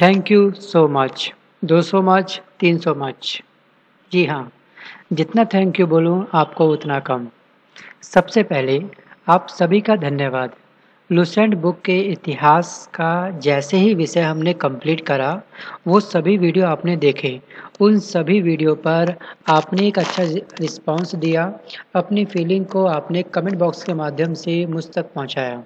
Thank you so much, 200 much, 300 much. जी हाँ, जितना थैंक यू बोलूँ आपको उतना कम। सबसे पहले आप सभी का धन्यवाद। लुसेंट बुक के इतिहास का जैसे ही विषय हमने कंप्लीट करा, वो सभी वीडियो आपने देखे। उन सभी वीडियो पर आपने एक अच्छा रिस्पॉन्स दिया, अपनी फीलिंग को आपने कमेंट बॉक्स के माध्यम से मुझ तक पहुँचाया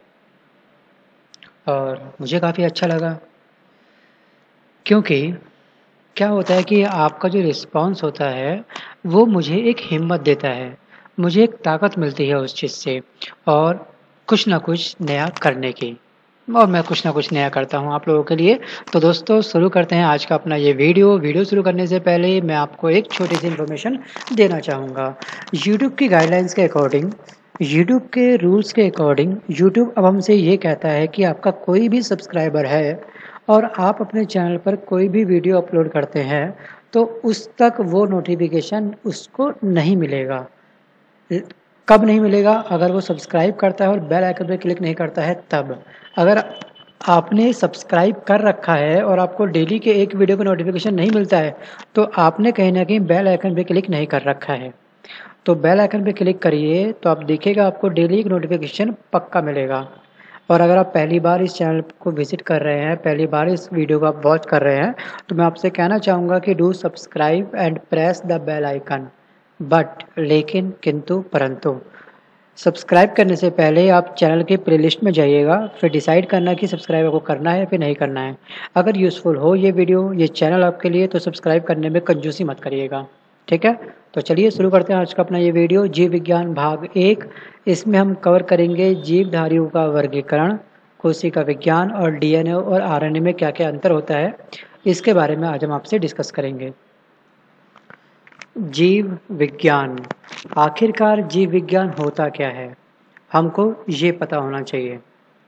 और मुझे काफ़ी अच्छा लगा क्योंकि क्या होता है कि आपका जो रिस्पॉन्स होता है, वो मुझे एक हिम्मत देता है। मुझे एक ताकत मिलती है उस चीज़ से और कुछ न कुछ नया करने की और मैं कुछ न कुछ नया करता हूँ आप लोगों के लिए। तो दोस्तों शुरू करते हैं आज का अपना ये वीडियो। वीडियो शुरू करने से पहले मैं आपको एक छोटी-सी इन्फॉर्मेशन देना चाहूँगा। यूट्यूब की गाइडलाइंस के अकॉर्डिंग, यूट्यूब के रूल्स के अकॉर्डिंग यूट्यूब अब हमसे ये कहता है कि आपका कोई भी सब्सक्राइबर है और आप अपने चैनल पर कोई भी वीडियो अपलोड करते हैं, तो उस तक वो नोटिफ़िकेशन उसको नहीं मिलेगा। कब नहीं मिलेगा? अगर वो सब्सक्राइब करता है और बेल आइकन पे क्लिक नहीं करता है तब। अगर आपने सब्सक्राइब कर रखा है और आपको डेली के एक वीडियो का नोटिफ़िकेशन नहीं मिलता है, तो आपने कहीं न कहीं बेल आइकन पे क्लिक नहीं कर रखा है। तो बेल आइकन पे क्लिक करिए तो आप देखिएगा आपको डेली एक नोटिफ़िकेशन पक्का मिलेगा। और अगर आप पहली बार इस चैनल को विज़िट कर रहे हैं, पहली बार इस वीडियो को आप वॉच कर रहे हैं, तो मैं आपसे कहना चाहूँगा कि do subscribe and press the bell icon. But लेकिन किंतु परंतु सब्सक्राइब करने से पहले आप चैनल के प्लेलिस्ट में जाइएगा, फिर डिसाइड करना कि सब्सक्राइब आपको करना है फिर नहीं करना है। अगर यूज़फुल हो ये वीडियो, ये चैनल आपके लिए तो सब्सक्राइब करने में कंजूसी मत करिएगा, ठीक है? तो चलिए शुरू करते हैं आज का अपना ये वीडियो जीव विज्ञान भाग 1। इसमें हम कवर करेंगे जीवधारियों का वर्गीकरण, कोशिका विज्ञान और डीएनए और आरएनए में क्या-क्या अंतर होता है, इसके बारे में आज हम आपसे डिस्कस करेंगे। जीव विज्ञान, आखिरकार जीव विज्ञान होता क्या है? हमको ये पता होना चाहिए।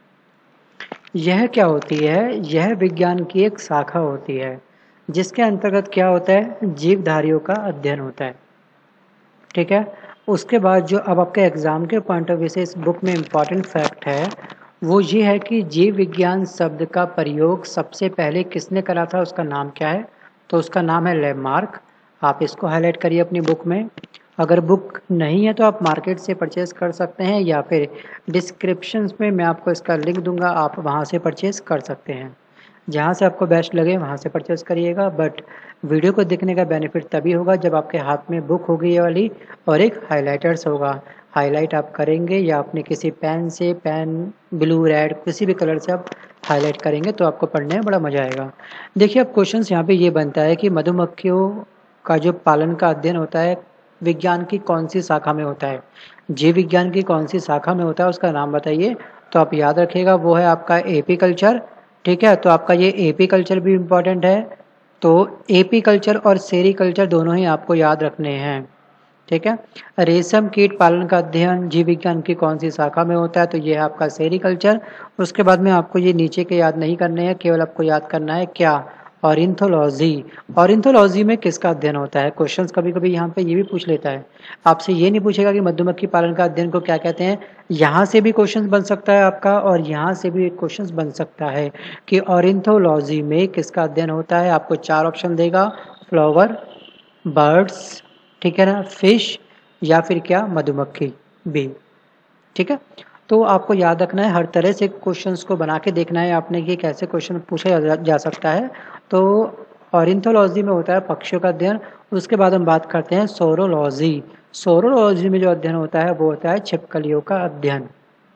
यह क्या होती है? यह विज्ञान की एक शाखा होती है, जिसके अंतर्गत क्या होता है? जीवधारियों का अध्ययन होता है, ठीक है? उसके बाद जो अब आपके एग्ज़ाम के पॉइंट ऑफ व्यू से इस बुक में इम्पॉर्टेंट फैक्ट है, वो ये है कि जीव विज्ञान शब्द का प्रयोग सबसे पहले किसने करा था, उसका नाम क्या है? तो उसका नाम है लैमार्क। आप इसको हाइलाइट करिए अपनी बुक में। अगर बुक नहीं है तो आप मार्केट से परचेज़ कर सकते हैं या फिर डिस्क्रिप्शंस में मैं आपको इसका लिंक दूँगा, आप वहाँ से परचेज़ कर सकते हैं। जहाँ से आपको बेस्ट लगे वहाँ से परचेज़ करिएगा, बट वीडियो को देखने का बेनिफिट तभी होगा जब आपके हाथ में बुक होगी ये वाली और एक हाइलाइटर्स होगा। हाइलाइट आप करेंगे या अपने किसी पेन से, पेन ब्लू, रेड किसी भी कलर से आप हाइलाइट करेंगे तो आपको पढ़ने में बड़ा मज़ा आएगा। देखिए अब क्वेश्चंस यहाँ पे ये बनता है कि मधुमक्खियों का जो पालन का अध्ययन होता है, विज्ञान की कौन-सी शाखा में होता है? जीव विज्ञान की कौन-सी शाखा में होता है उसका नाम बताइए? तो आप याद रखिएगा वो है आपका एपीकल्चर, ठीक है? तो आपका ये एपीकल्चर भी इम्पोर्टेंट है। तो एपीकल्चर और सेरीकल्चर दोनों ही आपको याद रखने हैं, ठीक है? रेशम कीट पालन का अध्ययन जीव विज्ञान की कौन-सी शाखा में होता है? तो ये है आपका सेरीकल्चर। उसके बाद में आपको ये नीचे के याद नहीं करने हैं, केवल आपको याद करना है क्या? ऑर्निथोलॉजी। ऑर्निथोलॉजी में किसका अध्ययन होता है? क्वेश्चंस कभी-कभी यहाँ पे ये भी पूछ लेता है। आपसे ये नहीं पूछेगा कि मधुमक्खी पालन का अध्ययन को क्या कहते हैं? यहाँ से भी क्वेश्चंस बन सकता है आपका और यहाँ से भी एक क्वेश्चंस बन सकता है कि ऑर्निथोलॉजी में किसका अध्ययन होता है? आपको 4 ऑप्शन देगा, फ्लावर, बर्ड्स, ठीक है ना, फिश या फिर क्या मधुमक्खी बी, ठीक है? तो आपको याद रखना है हर तरह से क्वेश्चंस को बना के देखना है आपने कि कैसे क्वेश्चन पूछा जा सकता है। तो ऑर्निथोलॉजी में होता है पक्षियों का अध्ययन। उसके बाद हम बात करते हैं सोरोलॉजी। सोरोलॉजी में जो अध्ययन होता है वो होता है छिपकलियों का अध्ययन।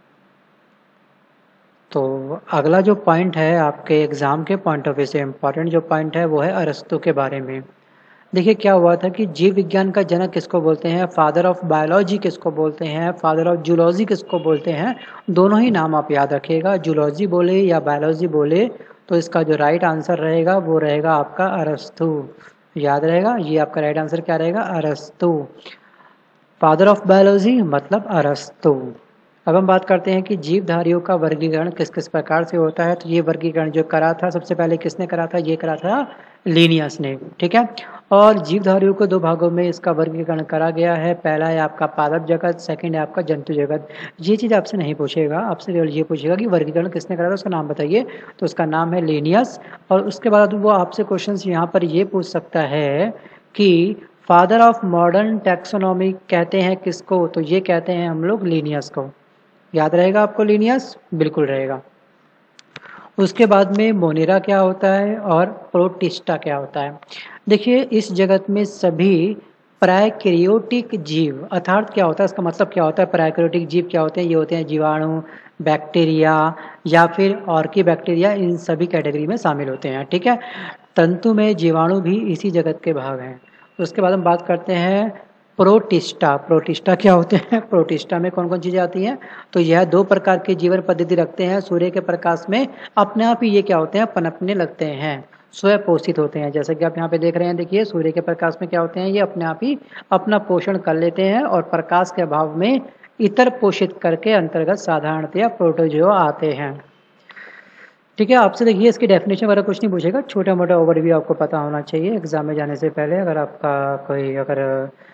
तो अगला जो पॉइंट है आपके एग्ज़ाम के पॉइंट ऑफ व्यू से इम्पॉर्टेंट जो पॉइंट है वो है अरस्तू के बारे में। देखिए क्या हुआ था कि जीव विज्ञान का जनक किसको बोलते हैं, फादर ऑफ बायोलॉजी किसको बोलते हैं, फादर ऑफ जूलॉजी किसको बोलते हैं? दोनों ही नाम आप याद रखिएगा, जूलॉजी बोले या बायोलॉजी बोले तो इसका जो राइट आंसर रहेगा वो रहेगा आपका अरस्तू। याद रहेगा, ये आपका राइट आंसर क्या रहेगा? अरस्तू। फादर ऑफ बायोलॉजी मतलब अरस्तू। अब हम बात करते हैं कि जीवधारियों का वर्गीकरण किस किस प्रकार से होता है। तो ये वर्गीकरण जो करा था सबसे पहले किसने करा था, ये करा था लीनियस ने, ठीक है। और जीवधारियों को दो भागों में इसका वर्गीकरण करा गया है। पहला है आपका पादप जगत, सेकंड है आपका जंतु जगत। ये चीज़ आपसे नहीं पूछेगा, आपसे केवल ये पूछेगा कि वर्गीकरण किसने करा था, उसका नाम बताइए। तो उसका नाम है लीनियस। और उसके बाद वो आपसे क्वेश्चन यहाँ पर ये पूछ सकता है कि फादर ऑफ मॉडर्न टैक्सोनॉमी कहते हैं किसको, तो ये कहते हैं हम लोग लीनियस को। याद रहेगा आपको लीनियस, बिल्कुल रहेगा। उसके बाद में मोनेरा क्या होता है और प्रोटिस्टा क्या होता है। देखिए इस जगत में सभी प्रायकैरियोटिक जीव, अर्थात क्या होता है, इसका मतलब क्या होता है, प्रायकैरियोटिक जीव क्या होते हैं, ये होते हैं जीवाणु, बैक्टीरिया या फिर ऑर्की बैक्टीरिया, इन सभी कैटेगरी में शामिल होते हैं, ठीक है। तंतु में जीवाणु भी इसी जगत के भाग हैं। उसके बाद हम बात करते हैं प्रोटिस्टा। प्रोटिस्टा क्या होते हैं, प्रोटिस्टा में कौन कौन चीज़ें आती हैं, तो यह दो प्रकार की जीवन पद्धति रखते हैं। सूर्य के प्रकाश में अपने आप ही ये क्या होते हैं, पनपने लगते हैं, स्वयं पोषित होते हैं। जैसे कि आप यहाँ पे देख रहे हैं, देखिए सूर्य के प्रकाश में क्या होते हैं, ये अपने आप ही अपना पोषण कर लेते हैं और प्रकाश के अभाव में इतर पोषित करके अंतर्गत साधारणतया प्रोटोजोआ आते हैं, ठीक है। आपसे देखिए इसकी डेफिनेशन वगैरह कुछ नहीं पूछेगा, छोटा मोटा ओवरव्यू आपको पता होना चाहिए एग्जाम में जाने से पहले। अगर आपका कोई अगर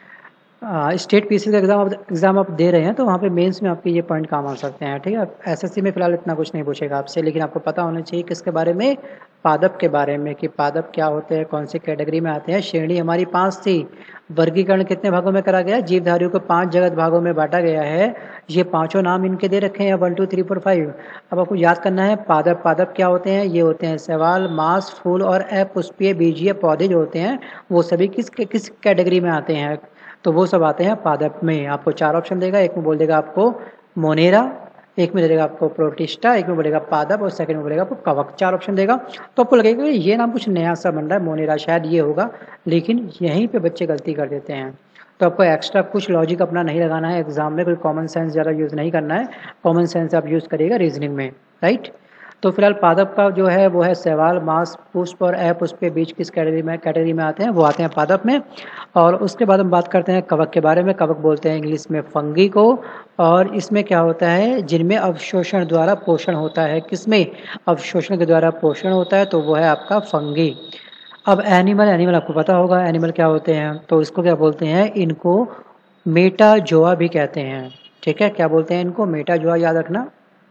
स्टेट पीसी का एग्जाम आप दे रहे हैं तो वहाँ पे मेंस में आपके ये पॉइंट काम आ सकते हैं, ठीक है। एसएससी में फिलहाल इतना कुछ नहीं पूछेगा आपसे, लेकिन आपको पता होना चाहिए किसके बारे में, पादप के बारे में, कि पादप क्या होते हैं, कौन सी कैटेगरी में आते हैं। श्रेणी हमारी 5 थी। वर्गीकरण कितने भागों में करा गया, जीवधारियों को 5 जगत भागों में बांटा गया है। ये पांचों नाम इनके दे रखे हैं 1 2 3 4 5। अब आपको याद करना है पादप। पादप क्या होते हैं, ये होते हैं शैवाल, मांस, फूल और अपुष्पीय बीजीय पौधे जो होते हैं वो सभी किस कैटेगरी में आते हैं, तो वो सब आते हैं पादप में। आपको 4 ऑप्शन देगा, एक में बोल देगा आपको मोनेरा, एक में दे देगा आपको प्रोटिस्टा, एक में बोलेगा पादप और सेकंड में बोलेगा आपको कवक। 4 ऑप्शन देगा। तो आपको लगेगा ये नाम कुछ नया सा बन रहा है, मोनेरा शायद ये होगा, लेकिन यहीं पे बच्चे गलती कर देते हैं। तो आपको एक्स्ट्रा कुछ लॉजिक अपना नहीं लगाना है एग्जाम में, कोई कॉमन सेंस ज़्यादा यूज़ नहीं करना है। कॉमन सेंस आप यूज़ करिएगा रीजनिंग में, राइट। तो फिलहाल पादप का जो है वो है शैवाल, मांस, पुष्प और अपुष्पीय बीज किस कैटेगरी में आते हैं, वो आते हैं पादप में। और उसके बाद हम बात करते हैं कवक के बारे में। कवक बोलते हैं इंग्लिश में फंगी को, और इसमें क्या होता है, जिनमें अवशोषण द्वारा पोषण होता है। किसमें, अवशोषण के द्वारा पोषण होता है, तो वो है आपका फंगी। अब एनिमल आपको पता होगा एनिमल क्या होते हैं, तो इसको क्या बोलते हैं, इनको मेटाजोआ भी कहते हैं, ठीक है। क्या बोलते हैं इनको, मेटाजोआ, याद रखना।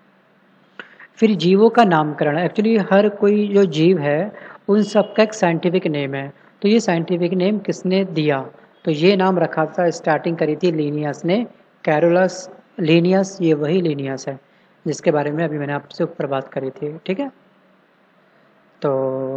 फिर जीवों का नामकरण, एक्चुअली हर कोई जो जीव है उन सबका एक साइंटिफिक नेम है। तो ये साइंटिफिक नेम किसने दिया, तो ये नाम रखा था, स्टार्टिंग करी थी लीनियस ने, कैरोलस लीनियस। ये वही लीनियस है जिसके बारे में अभी मैंने आपसे ऊपर बात करी थी, ठीक है। तो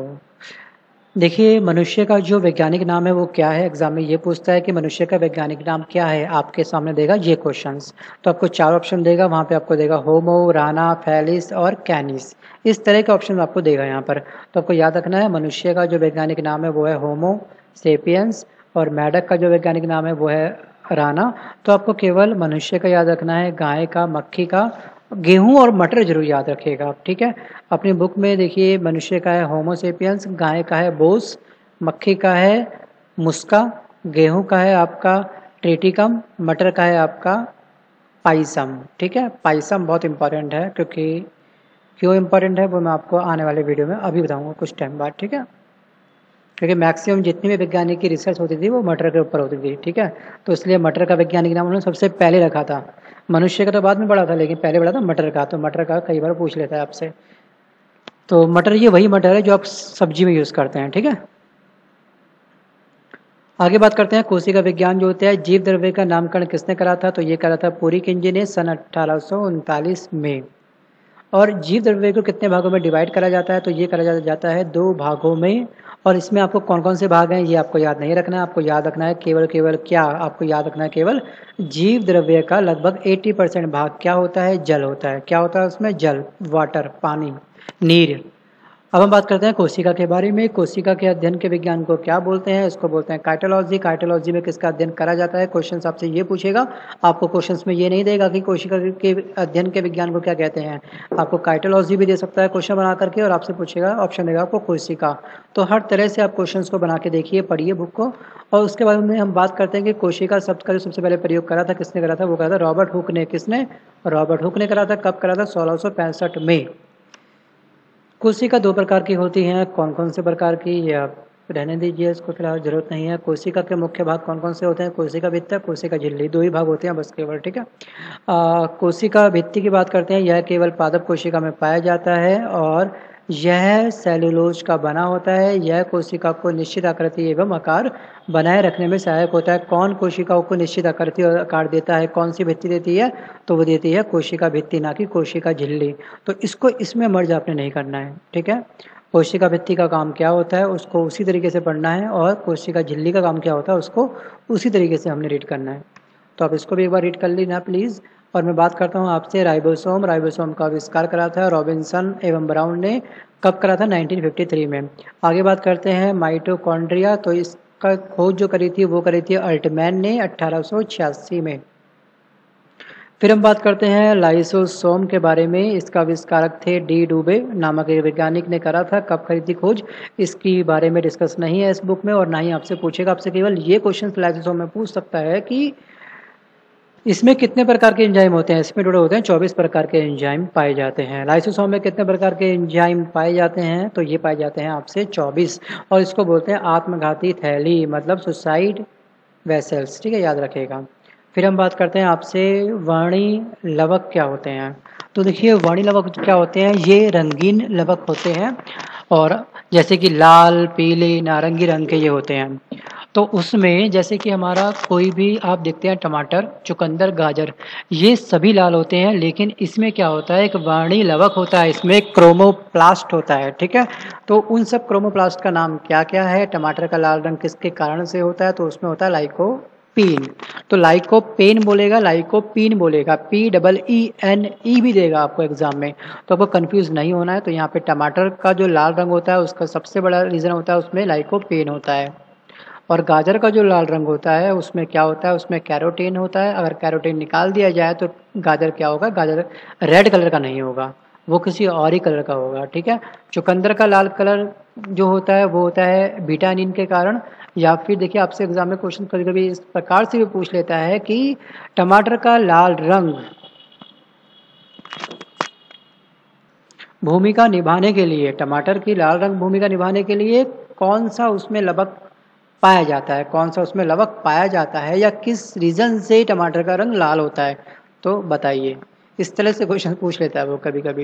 देखिए मनुष्य का जो वैज्ञानिक नाम है वो क्या है, एग्जाम में ये पूछता है कि मनुष्य का वैज्ञानिक नाम क्या है, आपके सामने देगा ये क्वेश्चंस। तो आपको 4 ऑप्शन देगा, वहाँ पे आपको देगा होमो, राना, फैलिस और कैनिस, इस तरह के ऑप्शन आपको देगा यहाँ पर। तो आपको याद रखना है मनुष्य का जो वैज्ञानिक नाम है वो है होमो सेपियंस, और मेढक का जो वैज्ञानिक नाम है वो है राना। तो आपको केवल मनुष्य का याद रखना है, गाय का, मक्खी का, गेहूं और मटर जरूर याद रखिएगा आप, ठीक है। अपनी बुक में देखिए मनुष्य का है होमोसेपियंस, गाय का है बोस, मक्खी का है मुस्का, गेहूं का है आपका ट्रेटिकम, मटर का है आपका पाइसम, ठीक है। पाइसम बहुत इंपॉर्टेंट है, क्योंकि क्यों इंपॉर्टेंट है वो मैं आपको आने वाले वीडियो में अभी बताऊंगा कुछ टाइम बाद, ठीक है। क्योंकि मैक्सिमम जितनी भी वैज्ञानिक की रिसर्च होती थी वो मटर के ऊपर होती थी, ठीक है। तो इसलिए मटर का वैज्ञानिक नाम उन्होंने सबसे पहले रखा था। मनुष्य का तो बाद में बढ़ा था, लेकिन पहले बढ़ा था मटर का। तो मटर का कई बार पूछ लेता है आपसे। तो मटर ये वही मटर है जो आप सब्जी में यूज़ करते हैं, ठीक है। आगे बात करते हैं कोशिका विज्ञान जो होता है। जीव द्रव्य का नामकरण किसने करा था, तो ये करा था पूरी किंजी ने सन 1839 में। और जीव द्रव्य को कितने भागों में डिवाइड करा जाता है, तो ये करा जाता है 2 भागों में। और इसमें आपको कौन कौन से भाग हैं ये आपको याद नहीं रखना है, आपको याद रखना है केवल क्या, आपको याद रखना है केवल जीव द्रव्य का लगभग 80% भाग क्या होता है, जल होता है। क्या होता है उसमें, जल, वाटर, पानी, नीर। अब हम बात करते हैं कोशिका के बारे में। कोशिका के अध्ययन के विज्ञान को क्या बोलते हैं? इसको बोलते हैं काइटोलॉजी। काइटोलॉजी में किसका अध्ययन करा जाता है? क्वेश्चन आपसे ये पूछेगा, आपको क्वेश्चंस में ये नहीं देगा कि कोशिका के अध्ययन के विज्ञान को क्या कहते हैं। आपको काइटोलॉजी भी दे सकता है क्वेश्चन बना करके, और आपसे पूछेगा, ऑप्शन देगा आपको कोशिका। तो हर तरह से आप क्वेश्चन को बना के देखिए, पढ़िए बुक को। और उसके बाद में हम बात करते हैं कि कोशिका शब्द का जो सबसे पहले प्रयोग करा था, किसने करा था? वो करा था रॉबर्ट हुक ने। किसने? रॉबर्ट हुक ने करा था। कब करा था? 1665 में। कोशिका दो प्रकार की होती हैं। कौन कौन से प्रकार की? ये आप रहने दीजिए, इसको फिलहाल जरूरत नहीं है। कोशिका के मुख्य भाग कौन कौन से होते हैं? कोशिका भित्ति, कोशिका झिल्ली, दो ही भाग होते हैं बस केवल, ठीक है। कोशिका भित्ति की बात करते हैं। यह केवल पादप कोशिका में पाया जाता है और यह सेलुलोज का बना होता है। यह कोशिका को निश्चित आकृति एवं आकार बनाए रखने में सहायक होता है। कौन कोशिकाओं को निश्चित आकृति और आकार देता है? कौन सी भित्ति देती है? तो वो देती है कोशिका भित्ति, ना कि कोशिका झिल्ली। तो इसको इसमें मर्ज आपने नहीं करना है, ठीक है। कोशिका भित्ति का काम क्या होता है उसको उसी तरीके से पढ़ना है, और कोशिका झिल्ली का काम क्या होता है उसको उसी तरीके से हमने रीड करना है। तो आप इसको भी एक बार रीड कर लेना प्लीज़। और मैं बात करता हूँ आपसे राइबोसोम। राइबोसोम का आविष्कार करा था रॉबिन्सन एवं ब्राउन ने। कब करा था? 1953 में। आगे बात करते हैं माइटोकॉन्ड्रिया। तो इसका खोज जो करी थी वो करी थी अल्टमैन ने 1886 में। फिर हम बात करते हैं लाइसोसोम के बारे में। इसका आविष्कारक थे डी डूबे नामक एक वैज्ञानिक ने करा था। कब करी थी खोज? इसकी बारे में डिस्कस नहीं है इस बुक में, और ना ही आपसे पूछेगा। आपसे केवल ये क्वेश्चन लाइसोसोम में पूछ सकता है कि इसमें कितने प्रकार के एंजाइम होते हैं। इसमें टोटल होते हैं 24 प्रकार के एंजाइम पाए जाते हैं। लाइसोसोम में कितने प्रकार के एंजाइम पाए जाते हैं? तो ये पाए जाते हैं आपसे 24, और इसको बोलते हैं आत्मघाती थैली, मतलब सुसाइड वेसल्स, ठीक है, याद रखिएगा। फिर हम बात करते हैं आपसे वर्णी लवक क्या होते हैं। तो देखिए वर्णी लवक क्या होते हैं, ये रंगीन लवक होते हैं, और जैसे कि लाल, पीले, नारंगी रंग के ये होते हैं। तो उसमें जैसे कि हमारा कोई भी आप देखते हैं टमाटर, चुकंदर, गाजर, ये सभी लाल होते हैं, लेकिन इसमें क्या होता है, एक वर्णी लवक होता है, इसमें क्रोमोप्लास्ट होता है, ठीक है। तो उन सब क्रोमोप्लास्ट का नाम क्या क्या है? टमाटर का लाल रंग किसके कारण से होता है? तो उसमें होता है लाइकोपीन। तो लाइकोपेन बोलेगा, लाइकोपीन बोलेगा, PEENE भी देगा आपको एग्जाम में, तो आपको कंफ्यूज नहीं होना है। तो यहाँ पे टमाटर का जो लाल रंग होता है उसका सबसे बड़ा रीजन होता है उसमें लाइकोपेन होता है। और गाजर का जो लाल रंग होता है उसमें क्या होता है? उसमें कैरोटीन होता है। अगर कैरोटीन निकाल दिया जाए तो गाजर क्या होगा? गाजर रेड कलर का नहीं होगा, वो किसी और ही कलर का होगा, ठीक है। चुकंदर का लाल कलर जो होता है वो होता है विटामिन के कारण। या फिर देखिए आपसे एग्जाम में क्वेश्चन कभी कभी इस प्रकार से भी पूछ लेता है कि टमाटर का लाल रंग भूमिका निभाने के लिए, टमाटर की लाल रंग भूमिका निभाने के लिए कौन सा उसमें लवक पाया जाता है? कौन सा उसमें लवक पाया जाता है, या किस रीजन से टमाटर का रंग लाल होता है? तो बताइए। इस तरह से क्वेश्चन पूछ लेता है वो कभी कभी।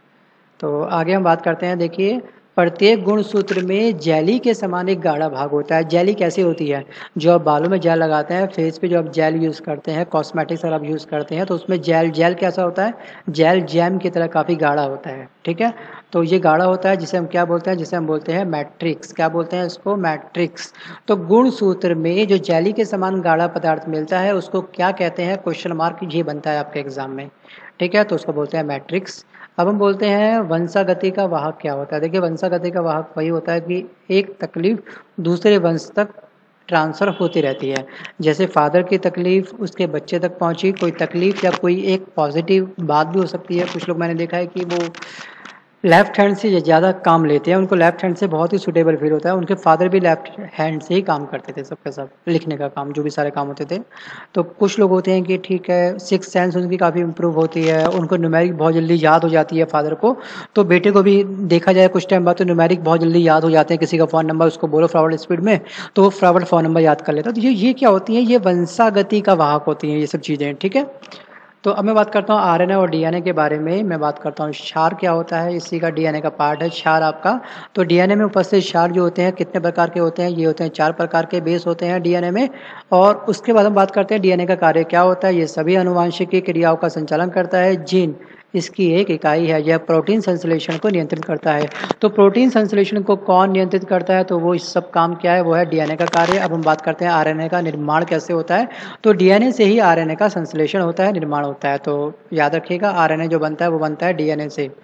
तो आगे हम बात करते हैं। देखिए प्रत्येक गुण सूत्र में जेली के समान एक गाढ़ा भाग होता है। जेली कैसी होती है? जो आप बालों में जेल लगाते हैं, फेस पे जो आप जेल यूज़ करते हैं, कॉस्मेटिक्स अगर आप यूज़ करते हैं तो उसमें जेल कैसा होता है? जेल जैम की तरह काफ़ी गाढ़ा होता है, ठीक है। तो ये गाढ़ा होता है, जिसे हम क्या बोलते हैं? जिसे हम बोलते हैं मैट्रिक्स। क्या बोलते हैं इसको? मैट्रिक्स। तो गुण सूत्र में जो जेली के समान गाढ़ा पदार्थ मिलता है उसको क्या कहते हैं? क्वेश्चन मार्क ये बनता है आपके एग्जाम में, ठीक है। तो उसको बोलते हैं मैट्रिक्स। अब हम बोलते हैं वंशागति का वाहक क्या होता है। देखिए वंशागति का वाहक वही होता है कि एक तकलीफ दूसरे वंश तक ट्रांसफ़र होती रहती है। जैसे फादर की तकलीफ उसके बच्चे तक पहुंची, कोई तकलीफ या कोई एक पॉजिटिव बात भी हो सकती है। कुछ लोग मैंने देखा है कि वो लेफ्ट हैंड से ज़्यादा काम लेते हैं, उनको लेफ्ट हैंड से बहुत ही सूटेबल फील होता है। उनके फादर भी लेफ्ट हैंड से ही काम करते थे, सबके सब लिखने का काम, जो भी सारे काम होते थे। तो कुछ लोग होते हैं कि ठीक है, सिक्स सेंस उनकी काफ़ी इंप्रूव होती है, उनको न्यूमेरिक बहुत जल्दी याद हो जाती है फादर को। तो बेटे को भी देखा जाए कुछ टाइम बाद तो न्यूमेरिक बहुत जल्दी याद हो जाते हैं। किसी का फ़ोन नंबर उसको बोलो फॉरवर्ड स्पीड में, तो वो फॉरवर्ड फ़ोन नंबर याद कर लेता है। तो ये क्या होती है? ये वंशागति का वाहक होती हैं ये सब चीज़ें, ठीक है। तो अब मैं बात करता हूँ आरएनए और डीएनए के बारे में। मैं बात करता हूँ क्षार क्या होता है, इसी का डीएनए का पार्ट है क्षार आपका। तो डीएनए में उपस्थित क्षार जो होते हैं कितने प्रकार के होते हैं? ये होते हैं 4 प्रकार के बेस होते हैं डीएनए में। और उसके बाद हम बात करते हैं डीएनए का कार्य क्या होता है। ये सभी आनुवांशिक क्रियाओं का संचालन करता है। जीन इसकी एक इकाई है, यह प्रोटीन संश्लेषण को नियंत्रित करता है। तो प्रोटीन संश्लेषण को कौन नियंत्रित करता है? तो वो इस सब काम क्या है? वो है डीएनए का कार्य। अब हम बात करते हैं आरएनए का निर्माण कैसे होता है। तो डीएनए से ही आरएनए का संश्लेषण होता है, निर्माण होता है। तो याद रखिएगा आरएनए जो बनता है वो बनता है डीएनए से।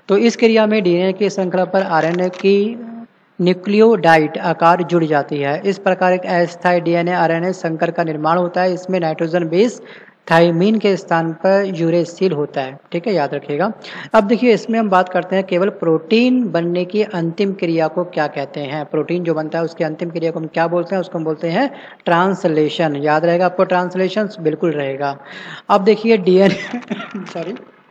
तो इस क्रिया में डीएनए की श्रृंखला पर आरएनए की न्यूक्लियोटाइड आकार जुड़ जाती है। इस प्रकार एक अस्थायी डीएनए आरएनए संकर का निर्माण होता है। इसमें नाइट्रोजन बेस थाइमीन के स्थान पर यूरेसिल होता है। ठीक है, याद रखिएगा। अब देखिए इसमें हम बात करते हैं केवल प्रोटीन बनने की अंतिम क्रिया को क्या कहते हैं। प्रोटीन जो बनता है उसकी अंतिम क्रिया को हम क्या बोलते हैं, उसको हम बोलते हैं ट्रांसलेशन। याद रहेगा आपको, ट्रांसलेशन बिल्कुल रहेगा। अब देखिए डीएनए सॉरी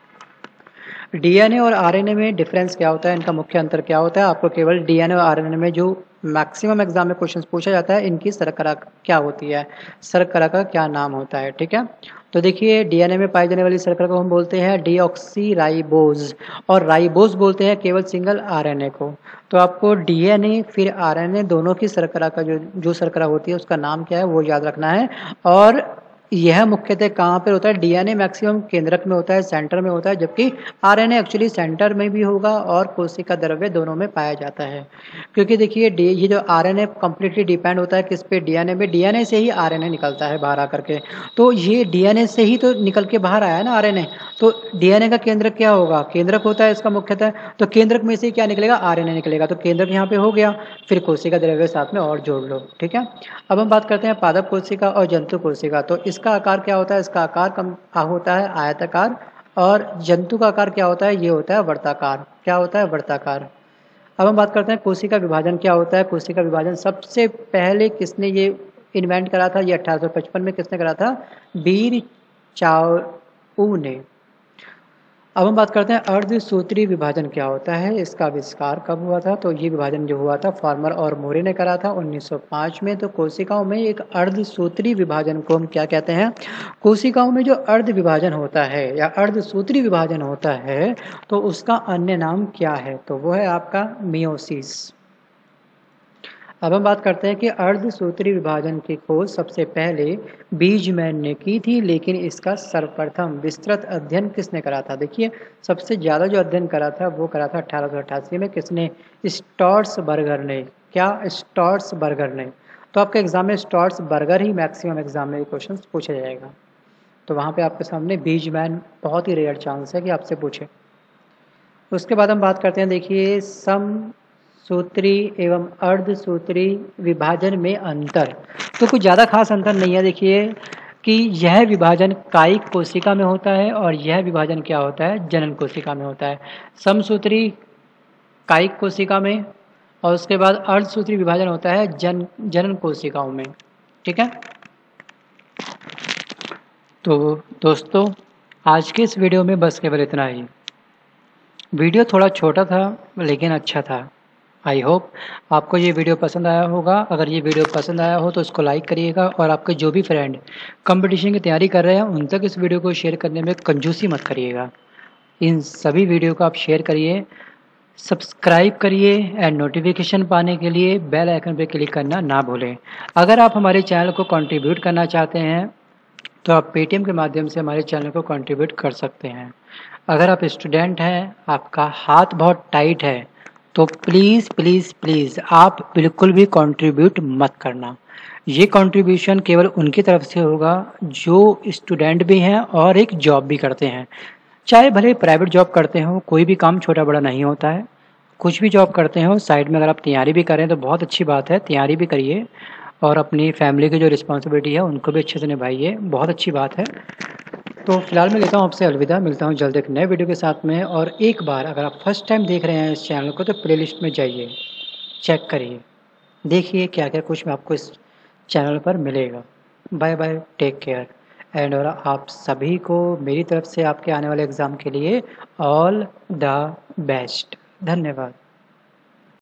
डीएनए और आरएनए में डिफरेंस क्या होता है, इनका मुख्य अंतर क्या होता है। आपको केवल डीएनए और आरएनए में जो मैक्सिमम एग्जाम में क्वेश्चन पूछा जाता है, इनकी शर्करा क्या होती है, शर्करा का क्या नाम होता है। ठीक है, तो देखिए डीएनए में पाई जाने वाली शर्करा को हम बोलते हैं डीऑक्सीराइबोज, और राइबोज बोलते हैं केवल सिंगल आरएनए को। तो आपको डीएनए फिर आरएनए दोनों की शर्करा का जो शर्करा होती है उसका नाम क्या है वो याद रखना है। और यह मुख्यतः कहाँ पर होता है, डीएनए मैक्सिमम केंद्रक में होता है, सेंटर में होता है, जबकि आरएनए एक्चुअली सेंटर में भी होगा और कोशिका द्रव्य दोनों में पाया जाता है। क्योंकि देखिए ये जो आरएनए कंप्लीटली डिपेंड होता है किस पे, डीएनए में। डीएनए से ही आरएनए निकलता है बाहर आकर के, तो ये डीएनए से ही तो निकल के बाहर आया ना आरएनए। तो डीएनए का केंद्रक क्या होगा, केंद्रक होता है इसका मुख्यतः। तो केंद्रक में से क्या निकलेगा, आरएनए निकलेगा। तो केंद्रक यहाँ पे हो गया, फिर कोशिका द्रव्य साथ में और जोड़ लो। ठीक है, अब हम बात करते हैं पादप कोशिका और जंतु कोशिका। तो इसका आकार क्या होता है, इसका आकार कम होता है आयताकार, और जंतु का आकार क्या होता है, ये होता है वर्ताकार। क्या होता है, वर्ताकार। अब हम बात करते हैं कोशिका विभाजन क्या होता है। कोशिका विभाजन सबसे पहले किसने ये इन्वेंट करा था, ये 1855 में किसने करा था, बीर चाओ ने। अब हम बात करते हैं अर्धसूत्री विभाजन क्या होता है, इसका आविष्कार कब हुआ था। तो ये विभाजन जो हुआ था फार्मर और मोरे ने करा था 1905 में। तो कोशिकाओं में एक अर्धसूत्री विभाजन को हम क्या कहते हैं, कोशिकाओं में जो अर्ध विभाजन होता है या अर्धसूत्री विभाजन होता है तो उसका अन्य नाम क्या है, तो वो है आपका मियोसिस। अब हम बात करते हैं कि अर्धसूत्री विभाजन की खोज सबसे पहले बीजमैन ने की थी, लेकिन इसका सर्वप्रथम विस्तृत अध्ययन किसने करा था। देखिए सबसे ज़्यादा जो अध्ययन करा था वो करा था 1888 में, किसने, स्टॉर्सबर्गर ने। क्या, स्टॉर्सबर्गर ने। तो आपके एग्जाम में स्टॉर्सबर्गर ही मैक्सिमम एग्जाम में क्वेश्चन पूछा जाएगा। तो वहाँ पे आपके सामने बीजमैन बहुत ही रेयर चांस है कि आपसे पूछे। उसके बाद हम बात करते हैं, देखिए समसूत्री एवं अर्धसूत्री विभाजन में अंतर। तो कुछ ज़्यादा खास अंतर नहीं है। देखिए कि यह विभाजन कायिक कोशिका में होता है और यह विभाजन क्या होता है, जनन कोशिका में होता है। समसूत्री कायिक कोशिका में, और उसके बाद अर्धसूत्री विभाजन होता है जनन कोशिकाओं में। ठीक है, तो दोस्तों आज के इस वीडियो में बस केवल इतना ही। वीडियो थोड़ा छोटा था लेकिन अच्छा था। आई होप आपको ये वीडियो पसंद आया होगा। अगर ये वीडियो पसंद आया हो तो इसको लाइक करिएगा, और आपके जो भी फ्रेंड कंपटीशन की तैयारी कर रहे हैं उन तक इस वीडियो को शेयर करने में कंजूसी मत करिएगा। इन सभी वीडियो को आप शेयर करिए, सब्सक्राइब करिए, एंड नोटिफिकेशन पाने के लिए बेल आइकन पर क्लिक करना ना भूलें। अगर आप हमारे चैनल को कंट्रीब्यूट करना चाहते हैं तो आप पेटीएम के माध्यम से हमारे चैनल को कंट्रीब्यूट कर सकते हैं। अगर आप स्टूडेंट हैं, आपका हाथ बहुत टाइट है, तो प्लीज़ प्लीज़ प्लीज़ आप बिल्कुल भी कंट्रीब्यूट मत करना। ये कंट्रीब्यूशन केवल उनकी तरफ से होगा जो स्टूडेंट भी हैं और एक जॉब भी करते हैं। चाहे भले प्राइवेट जॉब करते हो, कोई भी काम छोटा बड़ा नहीं होता है। कुछ भी जॉब करते हो, साइड में अगर आप तैयारी भी करें तो बहुत अच्छी बात है, तैयारी भी करिए, और अपनी फैमिली की जो रिस्पॉन्सिबिलिटी है उनको भी अच्छे से निभाइए, बहुत अच्छी बात है। तो फिलहाल मैं लेता हूँ आपसे अलविदा, मिलता हूँ जल्द एक नए वीडियो के साथ में। और एक बार अगर आप फर्स्ट टाइम देख रहे हैं इस चैनल को तो प्लेलिस्ट में जाइए, चेक करिए, देखिए क्या क्या कुछ आपको इस चैनल पर मिलेगा। Bye bye, take care, and और आप सभी को मेरी तरफ से आपके आने वाले एग्ज़ाम के लिए ऑल द बेस्ट। धन्यवाद।